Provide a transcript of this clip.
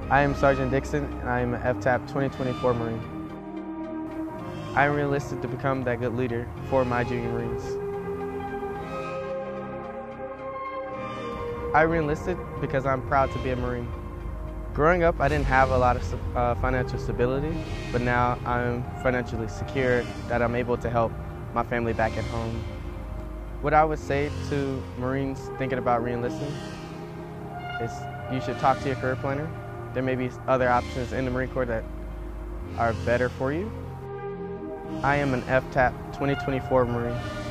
I am Sergeant Dixon, and I am an FTAP 2024 Marine. I am reenlisted to become that good leader for my junior Marines. I reenlisted because I'm proud to be a Marine. Growing up, I didn't have a lot of financial stability, but now I'm financially secure that I'm able to help my family back at home. What I would say to Marines thinking about reenlisting is you should talk to your career planner. There may be other options in the Marine Corps that are better for you. I am an FTAP 2024 Marine.